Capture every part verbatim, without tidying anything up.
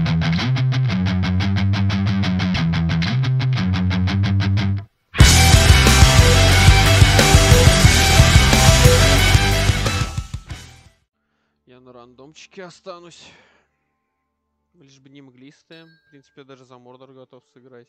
Я на рандомчике останусь. Лишь бы не мглистые. В принципе, даже за Мордор готов сыграть.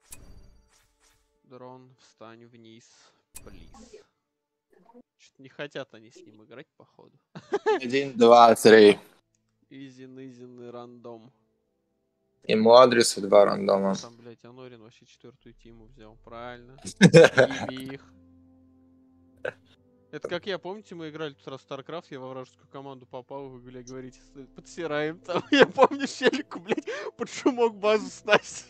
Дрон, встань вниз, плиз. Что-то не хотят они с ним играть, походу. Один, два, три. Изин, изин, рандом. Ему адрес и два рандома. Там, блять, Анорин вообще четвертую тиму взял. Правильно. Иби их. Это как я, помните, мы играли тут раз в StarCraft, я во вражескую команду попал, вы, блядь, говорите, подсираем там. Я помню, Щелику, блядь, под шумок базу сносил.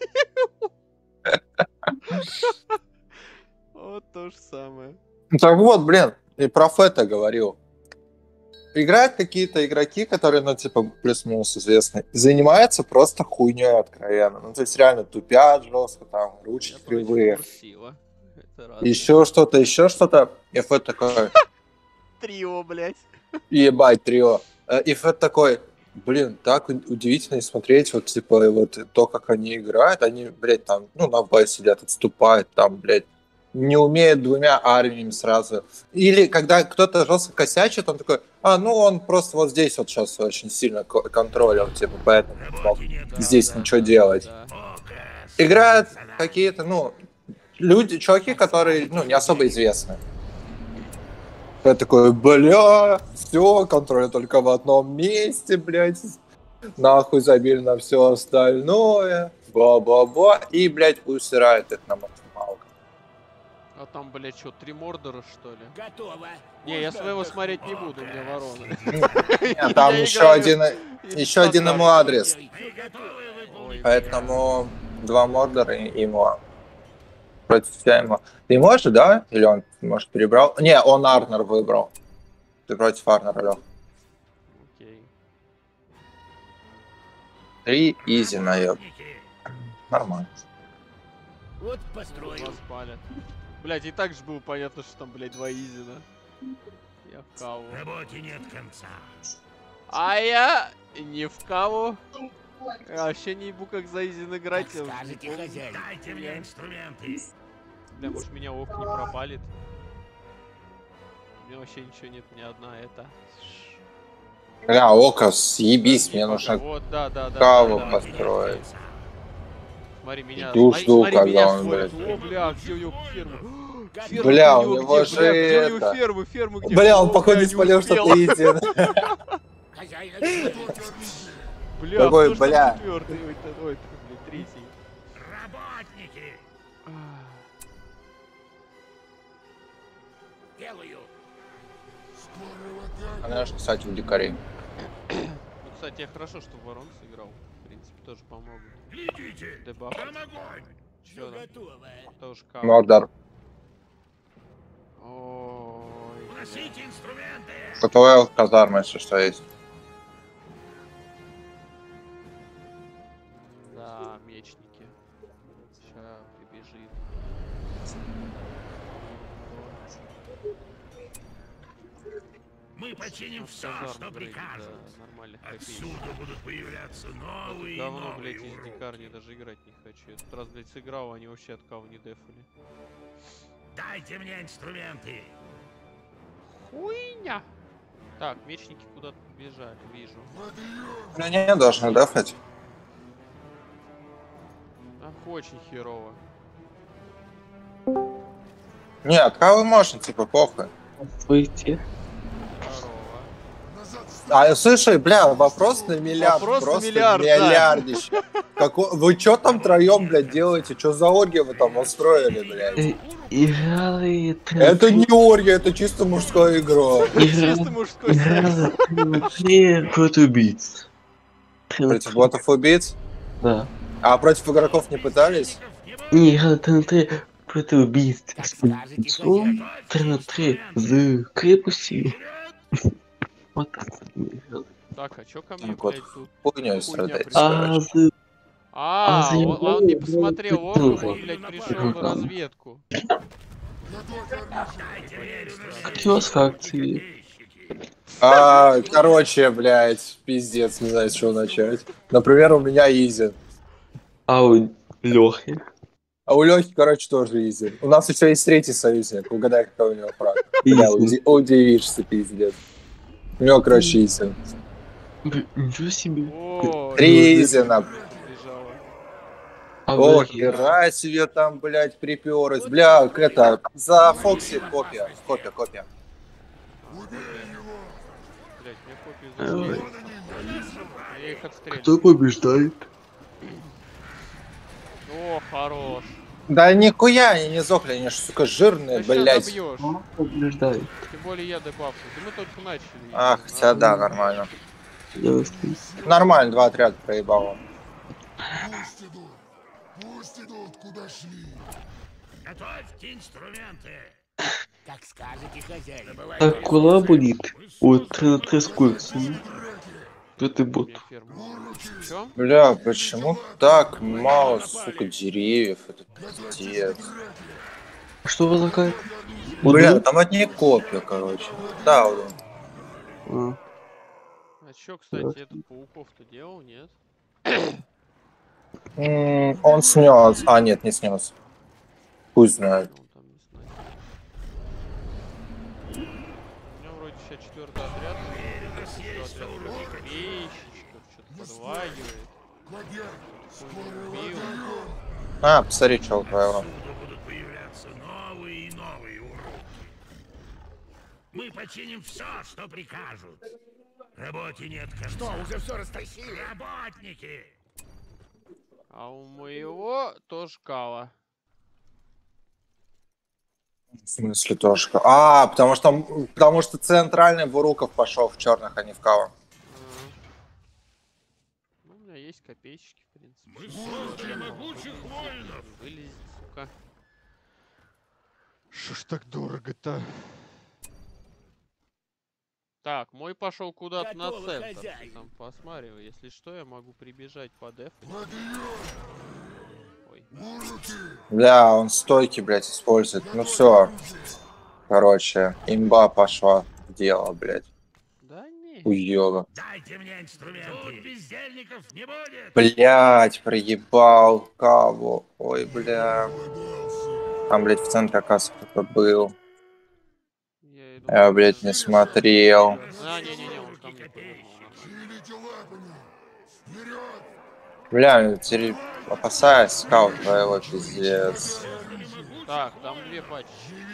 Вот то же самое. Так вот, блин, и про Фета говорил. Играют какие-то игроки, которые, ну, типа, плюс-минус известны, занимаются просто хуйней откровенно. Ну, то есть реально тупят жестко, там, ручки кривые. Еще что-то, еще что-то. И Фет такой... Трио, блядь. Ебать, трио. И Фет такой, блин, так удивительно смотреть, вот, типа, вот то, как они играют. Они, блядь, там, ну, на Б сидят, отступают, там, блядь, не умеют двумя армиями сразу. Или когда кто-то жестко косячит, он такой, а, ну, он просто вот здесь вот сейчас очень сильно контролил, типа, поэтому не мог здесь да, ничего да, делать. Да. Играют какие-то, ну, люди, чуваки, которые, ну, не особо известны. Я такой, бля, все, контроль только в одном месте, блядь. Нахуй забили на все остальное. Ба-ба-ба. И, блядь, усирает их на максималку. А там, блядь, что, три мордора, что ли? Готово. Не, я своего смотреть не буду, у меня вороны. Нет, там еще один, еще один ему адрес. Поэтому два мордора и ему. Против тебя ему. Ты можешь, да? Или он, может, перебрал? Не, он Арнер выбрал. Ты против Арнера, Лёх. Окей. Три изи, наеб. Нормально. Вот построил. Вас палят. Блять, и так же было понятно, что там, блядь, два изина. Я в каву. Работе нет конца. А я не в каву. Я вообще не ебу, как за изин играть. Скажите, хозяин. Дайте мне инструменты. Бля, может меня ок не пропалит. У меня вообще ничего нет, ни одна это. Бля, око, съебись, мне нужно вот, да, да, да, каву да, да, построить. Да. Смотри, меня, жду, смотри, жду, смотри, когда меня он, смотрит. блядь. О, бля, где у него ферма? Ферма бля, у него, у него где, же бля, где это... у него фермы, фермы где? Бля, он О, походу бля, спалил, что ты един. Бля, такой, кто бля. там четвертый? Ой, ой, ой, блядь, третий. Работники. Делаю. Она же, кстати, у дикарей. Ну, кстати, я хорошо, что ворон сыграл. В принципе, тоже помогут. Глядите, Дебаф. помогу. Чё там? Тоже кав. Мордор. Ой. Носите инструменты. КТВ казарма, если что есть. Да, мечники. Ща прибежит. Мы починим все, что прикажут. Отсюда будут появляться новые и Говно, новые блядь, из уроки. дикарни даже играть не хочу. Этот раз, блядь, сыграл, они вообще от кого не дефали. Дайте мне инструменты. Хуйня! Так, мечники куда-то бежали, вижу. Ну не, должны дефать. Ах, очень херово. Нет, кого можно, типа, похуй. Выйти. Здорово. А, слушай, бля, вопрос на миллиард. Вопрос на просто миллиард, миллиардище. Да. Како... Вы чё там троем, блядь, делаете? Чё за оргия вы там устроили, блядь? Играли... Это не оргия, это чисто мужская игра. Чисто мужской секс. Играли против убийц. Против ботов-убийц? Да. А против игроков не пытались? Не, играли три на три против убийц. три на три за крепостью. Вот так мы играли. Так, а чё ко мне, Вот блядь, тут? хуйнёй страдать. А за... А, А, он, он не посмотрел оргу, заебал. он, блядь, пришел на разведку. Какие у вас фракции? А, короче, блядь, пиздец, не знаю, с чего начать. Например, у меня изи. А у Лёхи? А у Лёхи, короче, тоже изи. У нас еще есть третий союзник. Угадай, какой у него фраг. Бля, Изи. уди- удивишься, пиздец. У него, короче, изи. Б- Ничего себе. О, Три ну, изи на... лежала. А О, Лёхи? хера себе там, блядь, припёрось. Бля, это, за Фокси копия. Копия, копия. Блять, мне копию Ой. зашли. А я их отстреливаю. Кто побеждает? О, хорош. Да нихуя они не сохли, они ж, сука, жирные, Ты ща блядь. добьешь. Кто побеждает? Тем более я дебафну. Да мы только начали. А, хотя да, нормально. Ясно. Нормально, два отряда проебало. Пусть идут. Пусть идут, куда шли. Готовьте инструменты. Как скажете, хозяин. Так, кула будет? Вот три на три с курсом. Кто ты бот? Мне ферму. Чё? Бля, почему так мало, сука, деревьев? Это пиздец. А что возлагает? Бля, там одни копья, короче. Да, вот. А, А чё, кстати, этот пауков-то делал, нет? М, Он снес. А, нет, не снес. Пусть знает. Он там не знает. У меня вроде сейчас четвертый отряд. Четвертый отряд копейщичков, что-то подвагивает. Убил. А, посмотри, что у твоего. Отсюда будут появляться новые и новые уроки. Мы починим все, что прикажут. Работе нет конца. Что, уже все растащили? Работники! А у моего тоже кава. В смысле тоже? А, потому что, потому что центральный Буруков пошел в черных, а не в кава. А. Ну, у меня есть копейщики, в принципе. Мы создали могучих воинов! Вылезет, сука. Шо ж так дорого-то? Так, мой пошел куда-то на Готово, центр. хозяин. Там посмотрю, если что, я могу прибежать по дефу. Ой. Бля, он стойки, блядь, использует. Ну все. Короче, имба пошла в дело, блядь. Да не. Уёба. Дайте мне инструменты! Тут бездельников не будет! Блять, проебал каву. Ой, бля. Там, блядь, в центре, оказывается, кто-то был. Я, иду Я, на блядь, центр. не смотрел. А, не-не-не, он там не был. нормально. Бля, теперь опасаюсь скаут твоего, пиздец. Так, там две пачки.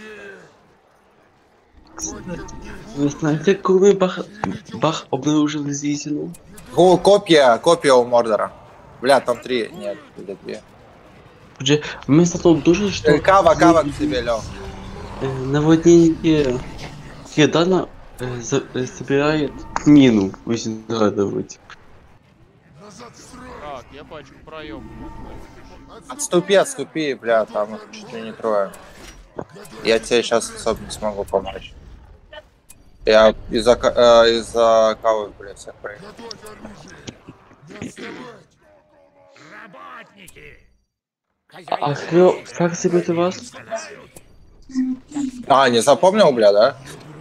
вы знаете, какой бах, бах обнаружил Зизину? О, копия, копия у Мордора. Бля, там три, нет, или две. Уже вместо того тоже, что Э, Кава, кава к тебе, Лёх. э, наводнение Кедана э, за- э, собирает мину вызрадовать. Так, я пачку проем. Отступи, отступи, бля, там их чуть ли не трое. Я тебе сейчас особо не смогу помочь. Я из-за ка- э, из-за кавы, блядь, всех проехал. Работники! А кто как зовет вас? А, не запомнил, бля, да?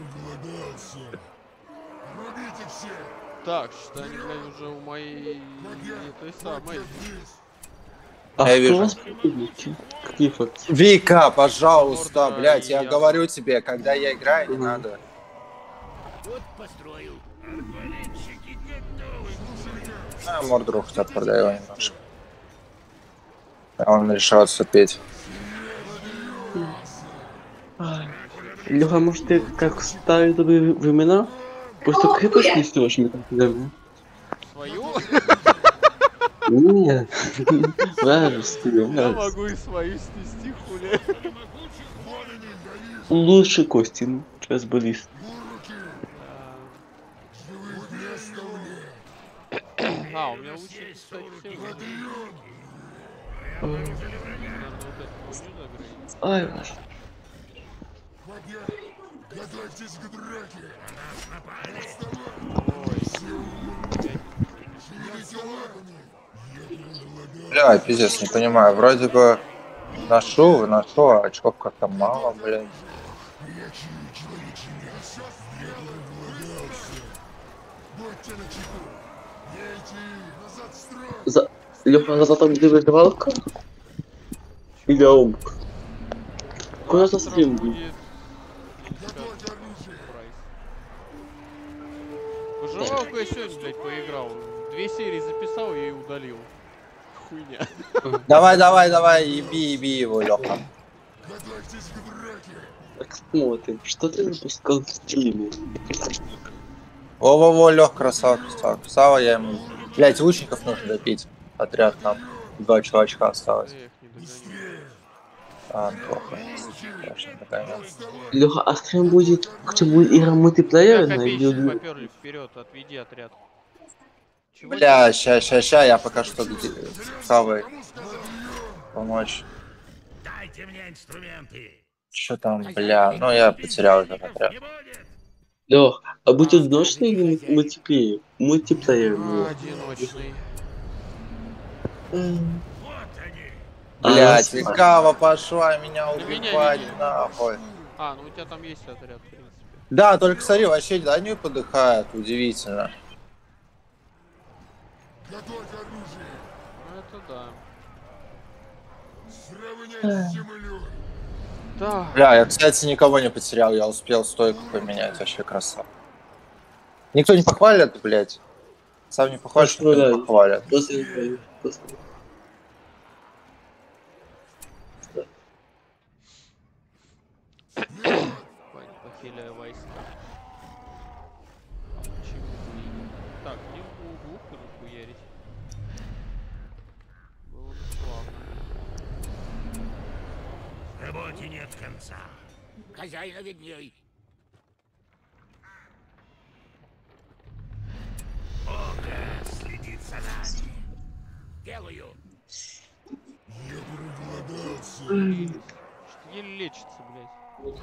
Так, что они, блядь, уже у моей этой самой. А Я кто вижу. вас победите? Какие факты? Вика, пожалуйста, Морда блядь, и я я. говорю тебе, когда я играю, не Мгм. надо. Вот построю. Арбалетчики готовы. А, Мордору хотя бы продай его немножко. А он решил отступить. Леха, может ты как в старые добрые времена? Просто крепость несешь методами? Свою? Нет. Вражескую, Я вражескую. могу и свою снести, хули. Лучше кости, ну, сейчас баллист. А, у меня лучше, кстати, всего. Наверное, вот эту хуйню загрузить. Ай, ваш. Готовьтесь к драке. Бля, пиздец, не понимаю. Вроде бы ношу, ношу, а очков как-то мало, блин. За... Леха, за там где выживалка? Или аум? Куда за Завтра стрим? будет... Выживалку я сегодня, блядь, поиграл. Две серии записал и удалил. Хуйня. Давай, давай, давай, еби, еби его, Леха. Так смотрим, что ты запускал в стриме? Во-во-во, Лех, красава, красава, красава, я ему... Блять, лучников нужно допить. Отряд нам. Два чувачка осталось. Я их не догоняю. А, плохо. Страшно, такая. Леха, а стрим будет, где будет игра мультиплеер Как на обещали, видео? поперли вперед, отведи отряд. Чего Бля, ща, ща, ща, я пока что где... Хавай. Помочь. Дайте мне инструменты. Что там, бля, ну я потерял этот отряд. Не будет. Лех, а будет одиночный или мультиплеер? Мультиплеер. А, ну. одиночный. М. Вот они. Блять, А, Кава пошла меня На меня убивать, видели. нахуй. А, ну у тебя там есть отряд, в принципе. Да, только смотри, вообще да, не подыхает, удивительно. Ну это да. Да. Бля, я, кстати, никого не потерял, я успел стойку поменять, вообще красава. Никто не похвалит, блять. Сам не похвалишь, никто не Поздравляю. похвалит. Просто играю, просто. Ваня, похиляю войска. Чего хуйня? Так, не в глубоко нахуярить. Было бы славно. Работе нет конца. Хозяина видней. Око следит за нами. Делаю. Что еле лечится, блядь.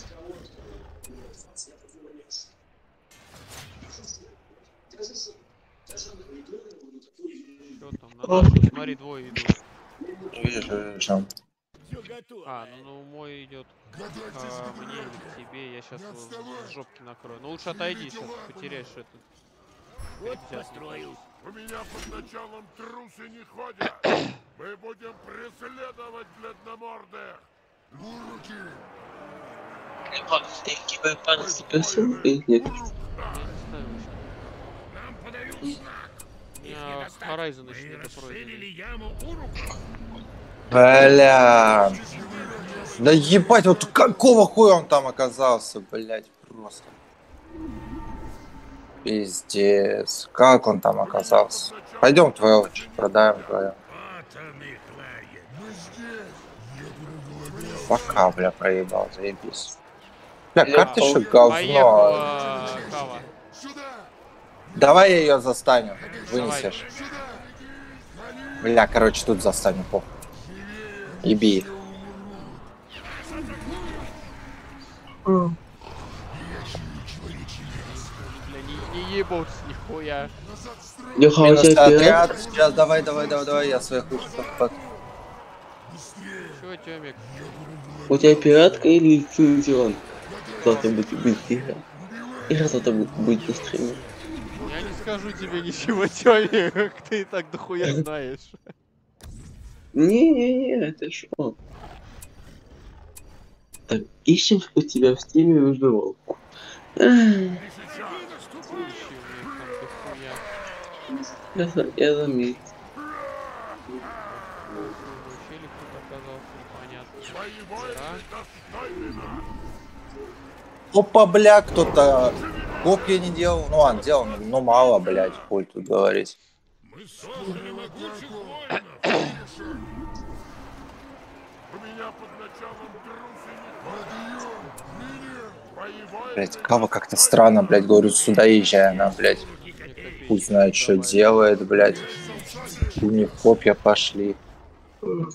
Что там? Надо, смотри, двое идут. Вижу, вижу. Все готово. А, ну, ну мой идет а, мне или к тебе. Я сейчас в жопки накрою. Ну лучше отойди, сейчас потеряешь этот. Вот Сейчас не построю. У меня под началом трусы не ходят. Мы будем преследовать бледномордых. Руки! Леха, ты киберпанк спросил или нет? Я не ставил еще. Нам подают знак. У Их не меня достать. Horizon Мы еще не расширили пройденный. яму Урука. Бля. Да ебать, вот какого хуя он там оказался, блять, просто. Пиздец. Как он там оказался? Пойдем твою продаем твою. Вот он их лагерь. Пока, бля, проебал, заебись. Бля, Я как ты еще Поехала говно? Кава. Давай я ее застанем. Вынесешь. Бля, короче, тут застанем, похуй. Еби их. Бля, не, не ебался нихуя. Леха, у Минус тебя пират? отряд. Сейчас, давай, давай, давай, давай, я своих лучников под... Чего, Тёмик? У тебя пиратка или лицензион? Завтра будет, будет игра. Игра завтра будет, будет на стриме. Я не скажу тебе ничего, Тёмик, как ты и так дохуя знаешь. Не-не-не, это шо? Так, ищем у тебя в стиме выживалку. Ах, Ищи, у них там дохуя. Я, за- я заметил. Другой челик тут оказался, непонятно. Твои воины Да? достойны нас. Опа, бля, кто-то... Копья не делал. Ну ладно, делал, но но мало, блядь, хуй тут говорить. Мы создали могучих воинов. У меня под началом трусы не ходят. Твои воины Блядь, Кава как-то странно, блядь, говорю, сюда езжай, она, блядь, пусть знает, что делает, блядь. У них копья пошли. У меня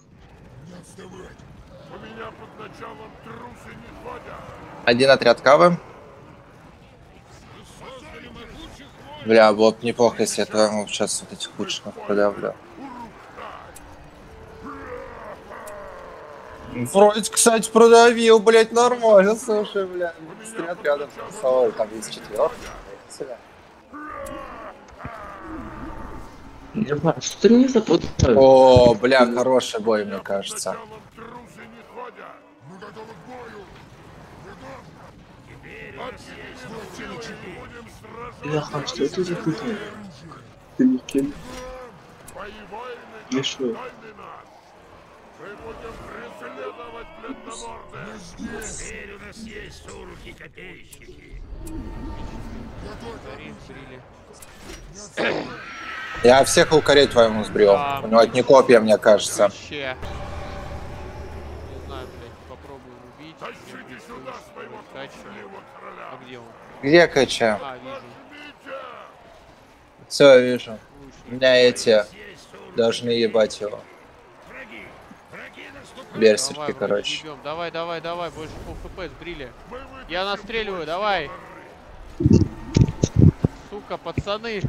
под началом трусы не ходят. Один отряд Кавы. Бля, было бы неплохо, если я твоему сейчас вот этих лучших подавлю. Вроде, кстати, продавил, блядь, нормально, слушай, бля. Отряд рядом с собой, там есть четвертый. Ебать, что ты мне запутал? О, бля, хороший бой, мне кажется. Началом трусы не ходят. Мы готовы к бою. Объединим силы и будем Я сражаться. хочу, что ты запутал? Ты не кем? Твои воины Я шо? достойны нас. Мы будем преследовать бледномордых. Теперь у нас есть сурки-копейщики. Горит, брили. Я всех укорить твоему сбрил. Да. У него одни копья, мне кажется. Вообще. Не знаю, блядь, попробую убить. Тащите сюда своего трусливого короля. А где он? Где Кача? А, вижу. Жмите! Все, вижу. У Лучник. меня эти должны ебать его. Враги! Враги наступают! Берсерки, Давай, вроде короче. ебем. Давай, давай, давай, больше пол хп сбрили. Мы вытащим Я настреливаю, давай. Сука, пацаны.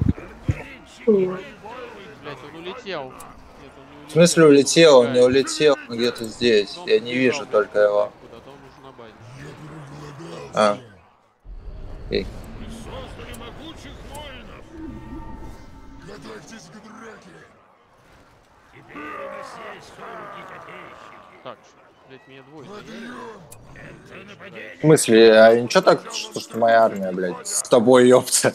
Блять, он улетел. Нет, он не улетел. В смысле улетел? Он не Убегает. улетел, он где-то здесь. Он Я не убежал, вижу блядь, только его. куда-то, он уже на базе. А. Окей. Создали могучих воинов! Готовьтесь к драке. Теперь у нас есть сурки-копейщики. Так, блять, меня двое. Это нападение! В смысле, а ничего так, что, что моя армия, блядь, с тобой, ёпта.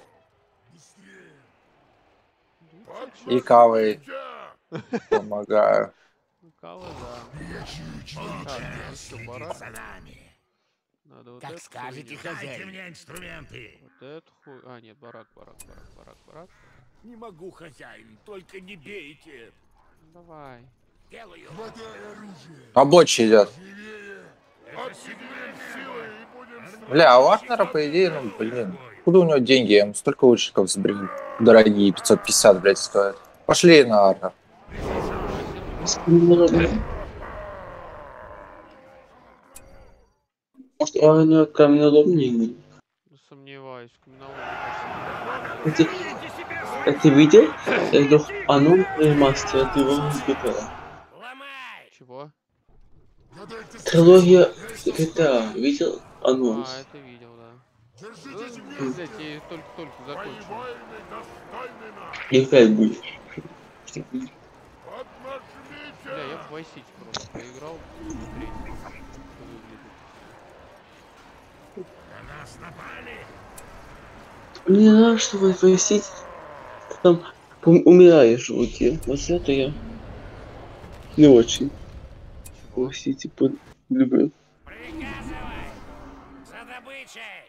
И кавой помогаю. Кого, да. Так, еще барак. За нами! Надо вот Как эту скажете, хуйню. Дайте хозяин. мне инструменты! Вот эту хуй. А, нет, барак, барак, барак, барак, барак. Не могу, хозяин, только не бейте. Давай. Делаю! Рабочий идет. Объединим силы и будем сражаться. Бля, а у Вагнера, по идее, ну, блин. Откуда у него деньги? Я ему столько лучников сбрил. Дорогие, пятьсот пятьдесят, блядь, стоят. Пошли на Арна. Может, он каменоломни? Сомневаюсь, каменолом. Это, это видел? Это оно мастер, ты его избегал. Ломай! Чего? Трилогия джи ти эй, видел А, анонс? это видел, да. Ну, блядь, я только-только Твои закончил. воины достойны нас. И опять будешь. Поднажмите. Бля, я в Vice City просто поиграл. Смотреть, как выглядит. На нас напали! Мне нравится, что вы висите, там пом- умираешь в руке. Вот это я не очень. Чего? Висите под люблю. Приказывай! За добычей!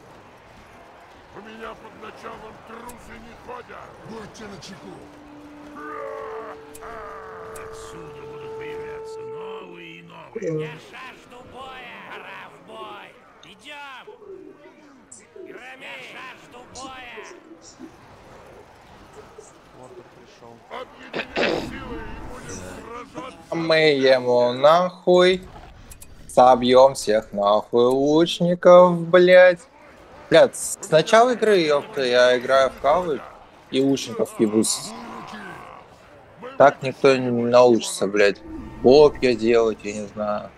У меня под началом трусы не ходят. Будьте начеку. Отсюда будут появляться новые и новые. Я жажду боя! Пора в бой! Идем! Громи! Я жажду боя! Мордор пришел. Объединим силы и будем сражаться. Мы ему нахуй. Собьем всех нахуй лучников, блядь. Блядь, с начала игры, ёпта, я играю в кавы и лучников ебусь. Так никто не научится, блядь. Копья делать, я не знаю.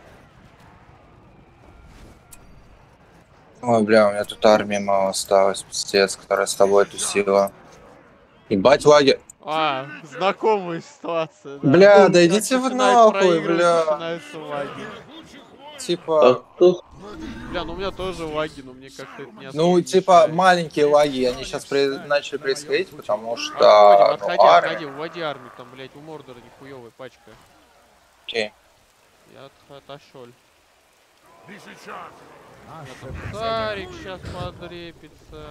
Ой, бля, у меня тут армии мало осталось, пиздец, которая с тобой тусила. Ебать, лагерь. А, знакомая ситуация, да. Бля, Как да идите вы начинает нахуй, проигрывать, бля. начинаются лаги. А Типа, кто? Бля, ну у меня тоже лаги, но мне как-то это не особо ну, типа, мешает. маленькие лаги, они сейчас начали происходить, потому что... Отходим, ну, отходи, армия- отходи, уводи армию, там, блядь, у Мордора нихуёвая пачка. Окей. Я от- отошел. Не сейчас. Царик сейчас подрепится.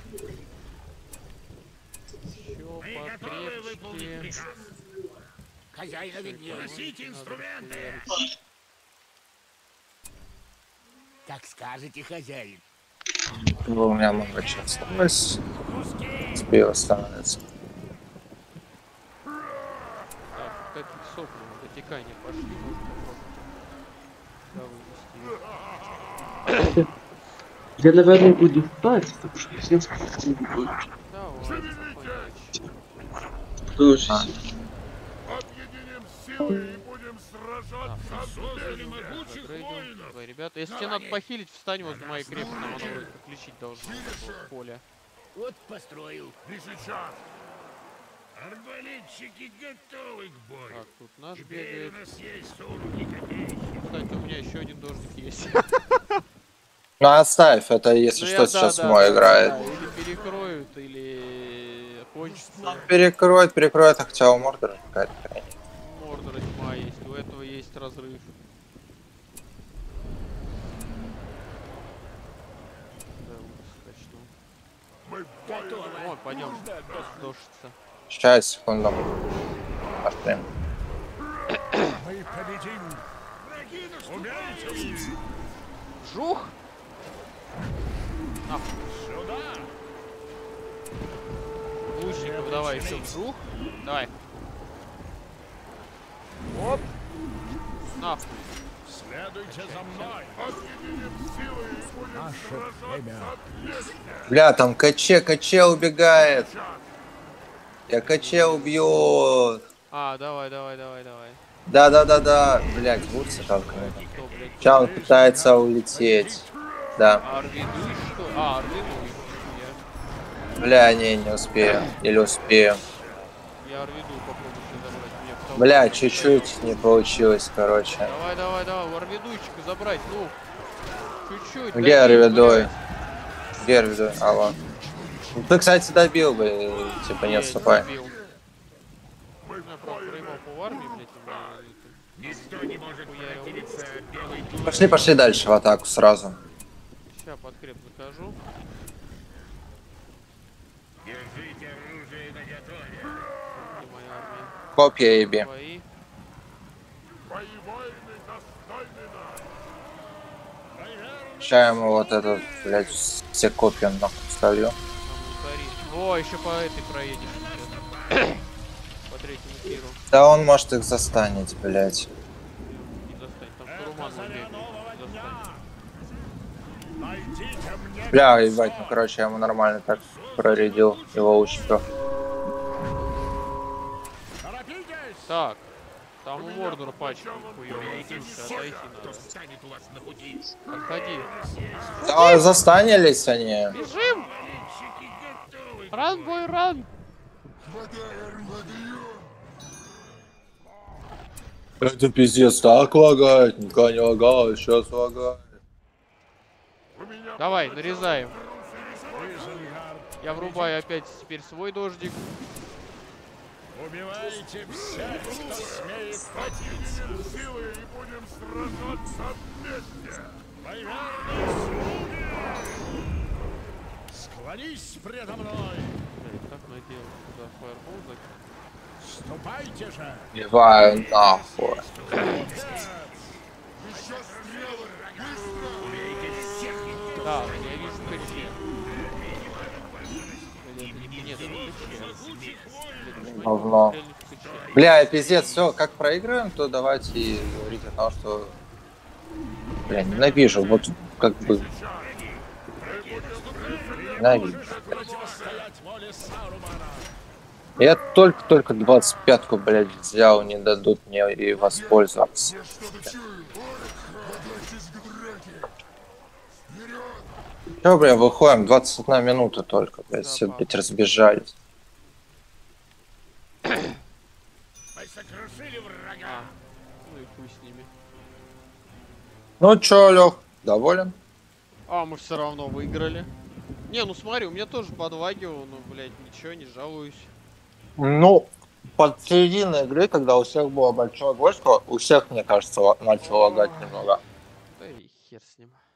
Еще Мы готовы выполнить покрепче. приказ. Хозяина виднее. Носите инструменты! Как скажете, хозяин. Ну, у меня много чего осталось. Куски! Спиво становится. Так, как их сопли, дотекание пошли, можно попробовать. Да, вывести. Я, наверное, буду спать, потому что всем спать будет. Давай, спокойнее. Потому что А. Объединим силы и будем сражаться Создали вместе. могучих Закрыли. воинов! Давай, ребята, если тебе надо похилить, встань возле моей крепости, там она вроде как лечить должна в поле. Вот построил. Не сейчас. Арбалетчики готовы к бою. Так, тут наш Теперь бегает. у нас есть уроки копейщиков. Кстати, у меня еще один дождик есть. Ну оставь, это если Ну, что я- сейчас да, да, мой да, играет. да, Или перекроют, или кончится. Перекроет, перекроет, а хотя у Мордора какая-то хрень. Мордора тьма есть, у этого есть разрыв. Да, ужас, качнул. Мы в бою. О, пойдем. Дождится. Сейчас, секунду. Пошли. Мы победим. Враги наступают. Жух! Нахуй. Сюда. Лучников давай еще вжух. Давай. Оп. Нахуй. Следуйте за мной. Объединим силы и будем Наше сражаться время. вместе. Бля, там КЧ, КЧ убегает. Я КЧ убью. А, давай, давай, давай, давай. Да-да-да-да. Блять, Вудса жалко. Кто, блядь? Сейчас он пытается улететь. Да. Арвидуй, что? А, Арвидуй. Я, Бля, не, не успею. Или успею. я Арвидуй попробую себе забрать. Мне потом- Бля, чуть-чуть не получилось, короче. Давай, давай, давай, у Арвидуйчика забрать, ну. Чуть-чуть. Где добей, Арвидуй? блядь. Где Арвидуй? Алло. Ну, ты, кстати, добил бы. Типа, не Не, отступай. добил. Я правда проебал по армии, блядь, и Никто не может Хуярил. противиться белой Пошли, пошли дальше в атаку сразу. Сейчас подкреп закажу. Держите оружие наготове. Где моя армия? Копья еби. Твои. Твои воины достойны нас. Сейчас ему вот этот, блядь, все копья нахуй солью. Там укори. О, еще по этой проедешь сейчас. По третьему тиру. Да он может их застанет, блядь. Не достань. Там Суруман бегает. Достань. Найдите мне. Бля, ебать, ну короче, я ему нормально так проредил его лучников. Торопитесь. Так. Там у Мордора пачка хуёвая. Убейте Слушай, всех, отойти кто надо. встанет у вас на пути. Отходи. Да, застанились они. Бежим! Арбалетчики готовы. Ран, бой, ран! Это пиздец, так лагает, никогда не лагает, сейчас лагает. У меня Давай, нарезаем. Я врубаю опять теперь свой дождик. Убивайте всех, кто смеет объединим силы и будем сражаться вместе. Мои верные слуги! Склонись предо мной! Блядь, как надел туда фаербол закинуть? Ступайте же! Ливаю нахуй. Да, я вижу КЧ. Блин, нет, это КЧ. Говно. Бля, пиздец, все, как проигрываем, то давайте и говорить о том, что... Бля, ненавижу, вот как бы... Ненавижу. Противостоять воле Сарумана! Я только-только двадцать пятку, блядь, взял, не дадут мне и воспользоваться. Чё, бля, выходим, двадцать одна минута только, блядь, все, блядь, разбежались. Мы сокрушили врага! А, ну и хуй с ними. Ну чё, Лёх, доволен? А, мы все равно выиграли. Не, ну смотри, у меня тоже подвагивал, ну, блядь, ничего, не жалуюсь. Ну, под серединой игры, когда у всех было большое войско, у всех, мне кажется, ла- начало лагать немного. Да и хер с ним.